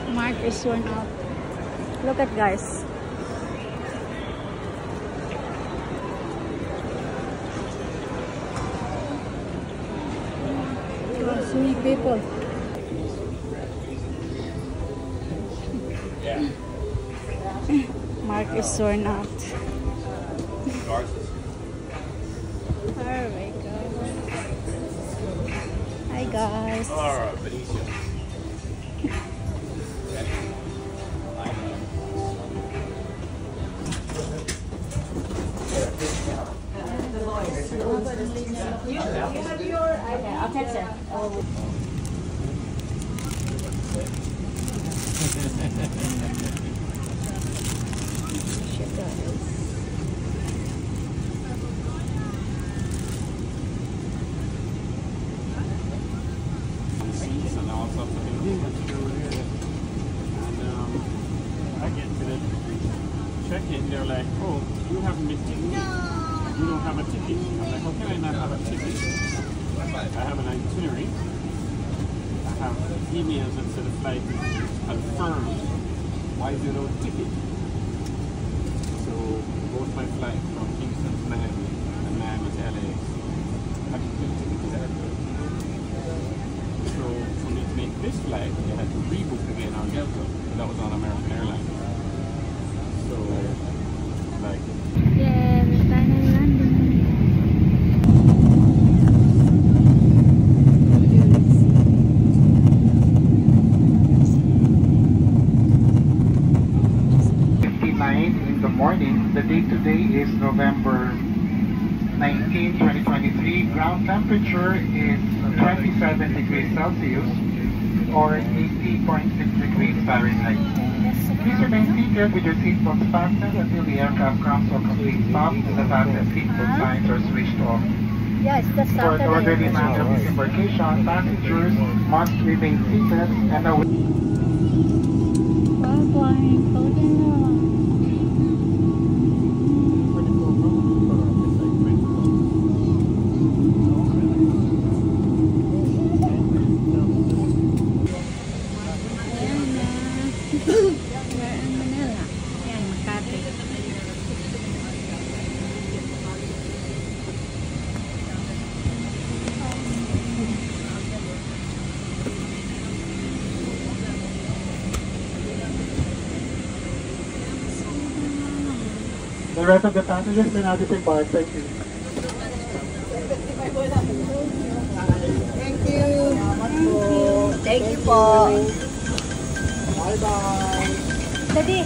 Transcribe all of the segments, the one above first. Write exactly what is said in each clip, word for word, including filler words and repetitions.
Mark is worn out. Look at guys. So many people. Yeah. Mark is worn out. There we go. Hi guys. Alright, Benicio. I'll text her. And all sorts of things to do with it. And um, I get to the check-in, they're like, oh, you haven't been ticketed. You don't have a ticket. I'm like, how can I not have a ticket? I have an itinerary. I have emails that say the flight is confirmed. Why is there no ticket? So both my flight from Kingston to Miami and Miami to L A had to get tickets at airport. So for me to make this flight, they had to rebook again on Delta. That was on American Airlines. So like Yeah, we're finally landing. In the morning. The date today is November nineteenth, twenty twenty-three. Ground temperature is twenty-seven degrees Celsius or eighty point six degrees Fahrenheit. Please remain seated with your seatbelts fastened until the aircraft comes to a complete stop and the fasten seatbelt signs are switched off. Yes, that's For an orderly manner of disembarkation, passengers must remain seated and await. Bye bye. The rest of the passengers may now disembark. Thank you. Thank you. Thank you po. Bye-bye. Daddy.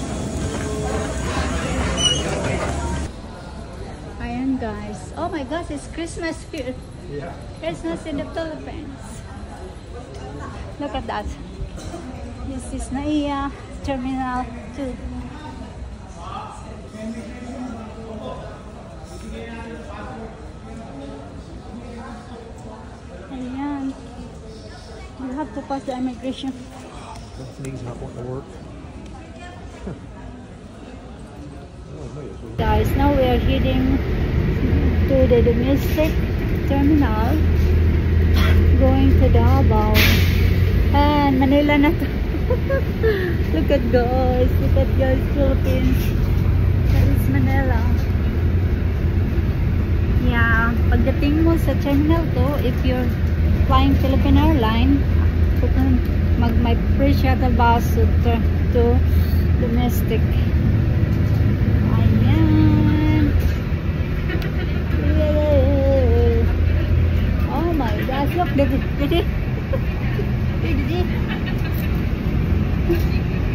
Ayan guys. Oh my gosh, it's Christmas here. Yeah. Christmas in the Philippines. Look at that. This is Naiya Terminal two. Ayan. You have to pass the immigration. That thing's not wanting to work. Guys, now we are heading to the domestic terminal, going to Davao and Manila na to. Look at guys, look at guys, Philippines. That is Manila. Yeah, pagdating mo sa terminal to, if you're flying Philippine Airlines, mag may free shuttle bus to, to domestic. Ayan. Oh my gosh, look, did it, did it, did it.